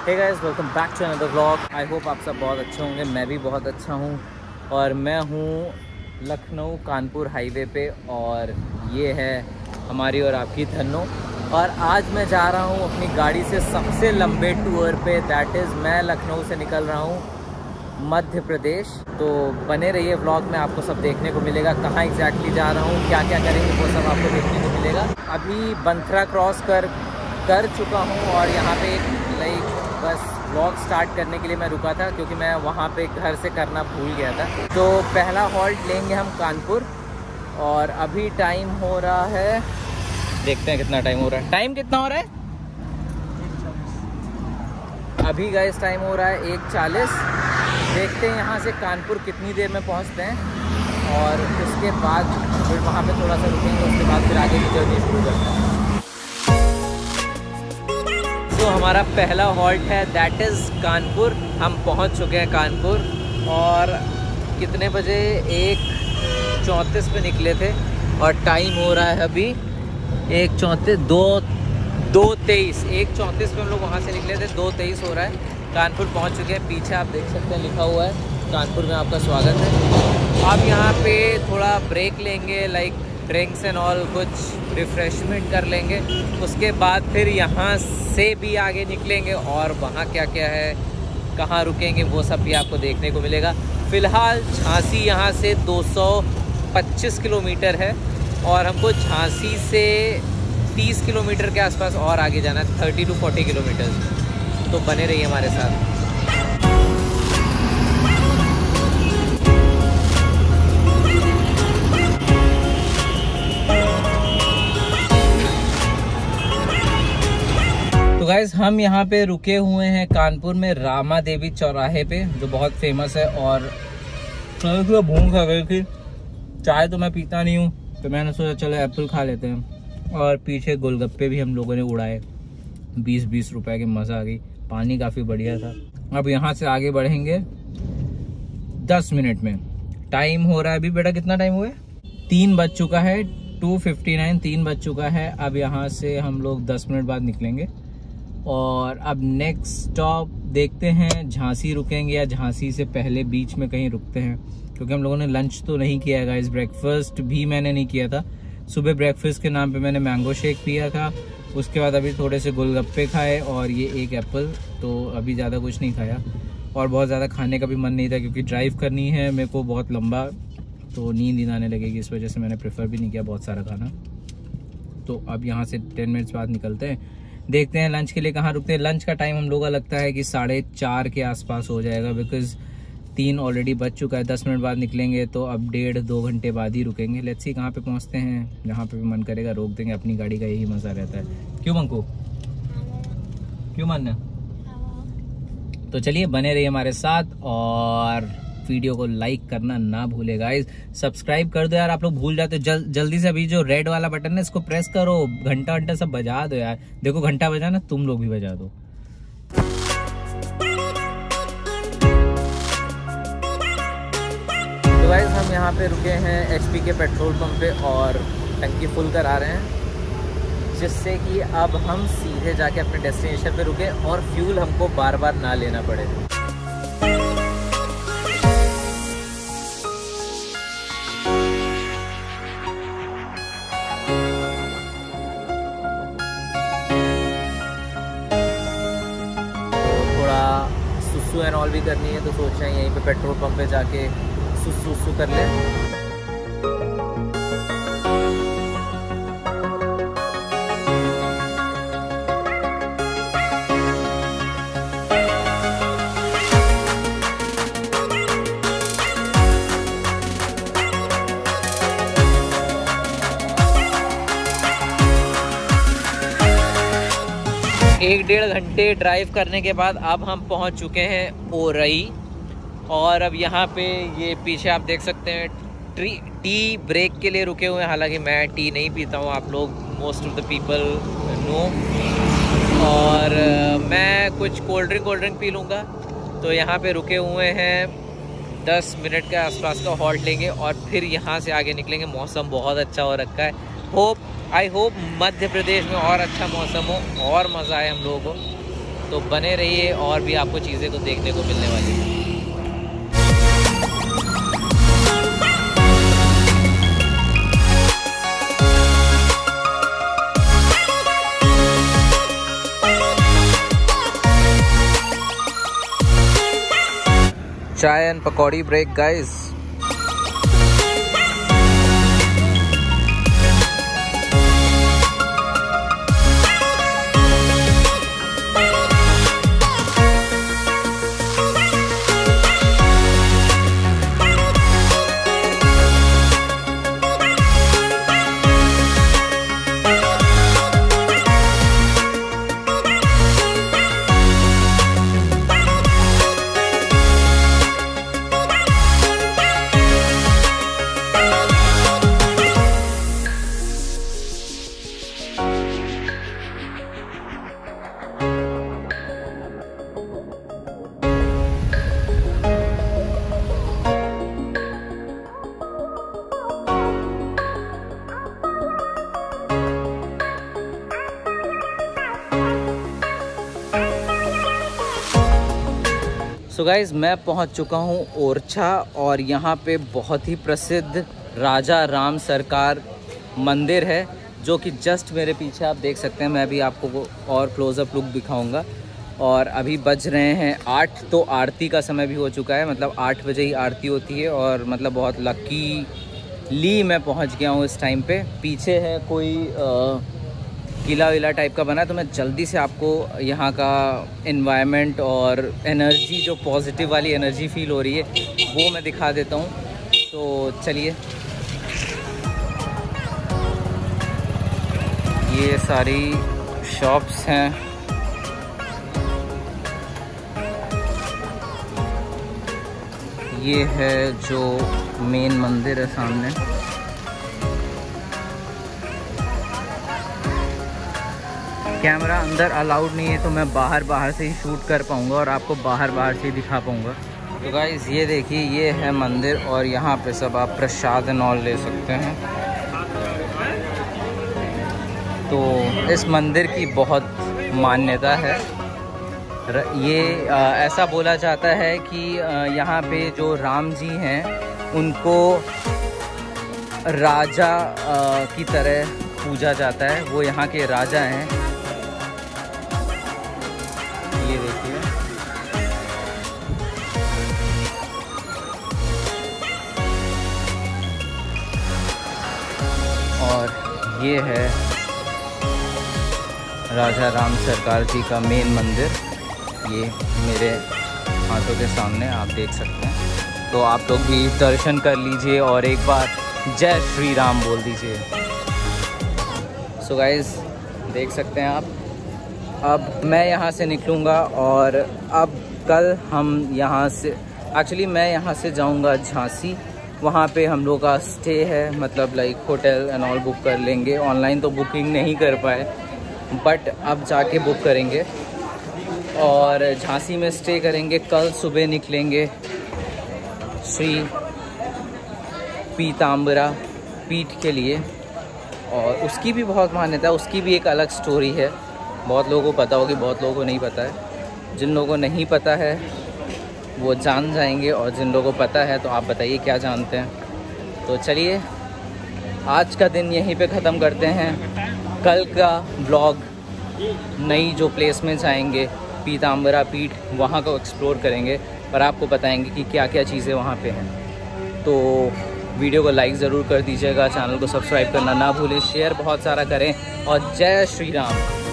Hey guys, welcome back to another vlog. I hope आप सब बहुत अच्छे होंगे। मैं भी बहुत अच्छा हूँ और मैं हूँ लखनऊ कानपुर हाईवे पे और ये है हमारी और आपकी धन्नो। और आज मैं जा रहा हूँ अपनी गाड़ी से सबसे लंबे टूर पे, दैट इज़ मैं लखनऊ से निकल रहा हूँ मध्य प्रदेश। तो बने रहिए व्लॉग में, आपको सब देखने को मिलेगा। कहाँ एग्जैक्टली जा रहा हूँ, क्या क्या करेंगे, वो सब आपको देखने को मिलेगा। अभी बंथरा क्रॉस कर चुका हूँ और यहाँ पे लाइक बस व्लॉग स्टार्ट करने के लिए मैं रुका था क्योंकि मैं वहाँ पे घर से करना भूल गया था। तो पहला हॉल्ट लेंगे हम कानपुर और अभी टाइम हो रहा है, देखते हैं कितना टाइम हो रहा है। टाइम कितना हो रहा है अभी गाइस? टाइम हो रहा है 1:40। देखते हैं यहाँ से कानपुर कितनी देर में पहुँचते हैं और उसके बाद फिर वहाँ पे थोड़ा सा रुकेंगे, उसके बाद फिर आगे की जर्नी शुरू करते हैं। तो हमारा पहला हॉल्ट है दैट इज़ कानपुर। हम पहुंच चुके हैं कानपुर और कितने बजे? 1:34 पे निकले थे और टाइम हो रहा है अभी 2:23। 1:34 पे हम लोग वहां से निकले थे, 2:23 हो रहा है। कानपुर पहुंच चुके हैं। पीछे आप देख सकते हैं लिखा हुआ है कानपुर में आपका स्वागत है। अब यहाँ पे थोड़ा ब्रेक लेंगे, लाइक ड्रिंक्स एंड ऑल, कुछ रिफ्रेशमेंट कर लेंगे। उसके बाद फिर यहाँ से भी आगे निकलेंगे और वहाँ क्या क्या है, कहाँ रुकेंगे, वो सब भी आपको देखने को मिलेगा। फ़िलहाल झांसी यहाँ से 225 किलोमीटर है और हमको झांसी से 30 किलोमीटर के आसपास और आगे जाना है, 30 to 40 किलोमीटर। तो बने रहिए हमारे साथ। तो गाइस, हम यहाँ पे रुके हुए हैं कानपुर में रामा देवी चौराहे पे, जो बहुत फेमस है। और भूख आ गई थी, चाय तो मैं पीता नहीं हूँ, तो मैंने सोचा चलो एप्पल खा लेते हैं। और पीछे गोलगप्पे भी हम लोगों ने उड़ाए, 20-20 रुपए की, मज़ा आ गई। पानी काफ़ी बढ़िया था। अब यहाँ से आगे बढ़ेंगे 10 मिनट में। टाइम हो रहा है अभी, बेटा कितना टाइम हुआ है? 3 बज चुका है, 2:59, 3 बज चुका है। अब यहाँ से हम लोग 10 मिनट बाद निकलेंगे और अब नेक्स्ट स्टॉप देखते हैं, झांसी रुकेंगे या झांसी से पहले बीच में कहीं रुकते हैं, क्योंकि हम लोगों ने लंच तो नहीं किया है गाइस। ब्रेकफास्ट भी मैंने नहीं किया था। सुबह ब्रेकफास्ट के नाम पे मैंने मैंगो शेक पिया था, उसके बाद अभी थोड़े से गोलगप्पे खाए और ये एक एप्पल। तो अभी ज़्यादा कुछ नहीं खाया और बहुत ज़्यादा खाने का भी मन नहीं था क्योंकि ड्राइव करनी है मेरे को बहुत लंबा, तो नींद आने लगेगी, इस वजह से मैंने प्रेफर भी नहीं किया बहुत सारा खाना। तो अब यहाँ से 10 मिनट्स बाद निकलते हैं, देखते हैं लंच के लिए कहाँ रुकते हैं। लंच का टाइम हम लोग का लगता है कि 4:30 के आसपास हो जाएगा, बिकॉज 3 ऑलरेडी बज चुका है। 10 मिनट बाद निकलेंगे तो अब 1.5-2 घंटे बाद ही रुकेंगे। लेट्स सी कहाँ पे पहुँचते हैं, जहाँ पे भी मन करेगा रोक देंगे। अपनी गाड़ी का यही मज़ा रहता है, क्यों मंकू? क्यों मानना? तो चलिए बने रहिए हमारे साथ और वीडियो को लाइक करना ना भूले गाइस। सब्सक्राइब कर दो यार, आप लोग भूल जाते हो। जल्दी से अभी जो रेड वाला बटन है इसको प्रेस करो, घंटा सब बजा दो यार। देखो घंटा बजा ना, तुम लोग भी बजा दो। तो गाइस, हम यहाँ पे रुके हैं HP के पेट्रोल पंप पे और टंकी फुल करा रहे हैं, जिससे कि अब हम सीधे जाके अपने डेस्टिनेशन पे रुके और फ्यूल हमको बार बार ना लेना पड़े। सुसु एंड ऑल भी करनी है, तो सोच रहे हैं यहीं पे पेट्रोल पंप पे जाके सुसु कर लें। एक 1.5 घंटे ड्राइव करने के बाद अब हम पहुंच चुके हैं ओरई। और अब यहाँ पे ये पीछे आप देख सकते हैं टी ब्रेक के लिए रुके हुए हैं। हालांकि मैं टी नहीं पीता हूँ, आप लोग most of the people know. और मैं कुछ कोल्ड ड्रिंक पी लूँगा। तो यहाँ पे रुके हुए हैं, 10 मिनट के आसपास का हॉल्ट लेंगे और फिर यहाँ से आगे निकलेंगे। मौसम बहुत अच्छा हो रखा है। आई होप मध्य प्रदेश में और अच्छा मौसम हो और मज़ा आए हम लोगों को। तो बने रहिए और भी आपको चीज़ें को देखने को मिलने वाली है। चाय एंड पकौड़ी ब्रेक गाइस। सो गाइज़ मैं पहुंच चुका हूं ओरछा और यहां पे बहुत ही प्रसिद्ध राजा राम सरकार मंदिर है जो कि जस्ट मेरे पीछे आप देख सकते हैं। मैं अभी आपको और क्लोज़अप लुक दिखाऊंगा। और अभी बज रहे हैं 8, तो आरती का समय भी हो चुका है। मतलब 8 बजे ही आरती होती है और मतलब बहुत लकीली मैं पहुंच गया हूं इस टाइम पे। पीछे है कोई किला विला टाइप का बना है, तो मैं जल्दी से आपको यहाँ का एनवायरनमेंट और एनर्जी, जो पॉजिटिव वाली एनर्जी फील हो रही है, वो मैं दिखा देता हूँ। तो चलिए, ये सारी शॉप्स हैं। ये है जो मेन मंदिर है सामने। कैमरा अंदर अलाउड नहीं है, तो मैं बाहर से ही शूट कर पाऊँगा और आपको बाहर से ही दिखा पाऊँगा। तो गाइस ये देखिए, ये है मंदिर और यहाँ पे सब आप प्रसाद एंड ऑल ले सकते हैं। तो इस मंदिर की बहुत मान्यता है। ये ऐसा बोला जाता है कि यहाँ पे जो राम जी हैं उनको राजा की तरह पूजा जाता है। वो यहाँ के राजा हैं। ये देखिए, और ये है राजा राम सरकार जी का मेन मंदिर। ये मेरे हाथों के सामने आप देख सकते हैं। तो आप लोग भी दर्शन कर लीजिए और एक बार जय श्री राम बोल दीजिए। सो गाइस देख सकते हैं आप। अब मैं यहाँ से निकलूँगा और अब कल हम यहाँ से, एक्चुअली मैं यहाँ से जाऊँगा झांसी। वहाँ पे हम लोग का स्टे है, मतलब like hotel and all book कर लेंगे। ऑनलाइन तो बुकिंग नहीं कर पाए, बट अब जाके बुक करेंगे और झांसी में स्टे करेंगे। कल सुबह निकलेंगे श्री पीताम्बरा पीठ के लिए, और उसकी भी बहुत मान्यता है। उसकी भी एक अलग स्टोरी है। बहुत लोगों को पता होगी, बहुत लोगों को नहीं पता है। जिन लोगों को नहीं पता है वो जान जाएंगे, और जिन लोगों को पता है तो आप बताइए क्या जानते हैं। तो चलिए आज का दिन यहीं पे ख़त्म करते हैं। कल का ब्लॉग नई जो प्लेस में जाएंगे, पीताम्बरा पीठ, वहाँ को एक्सप्लोर करेंगे और आपको बताएंगे कि क्या क्या चीज़ें वहाँ पे हैं। तो वीडियो को लाइक ज़रूर कर दीजिएगा, चैनल को सब्सक्राइब करना ना भूलें, शेयर बहुत सारा करें और जय श्री राम।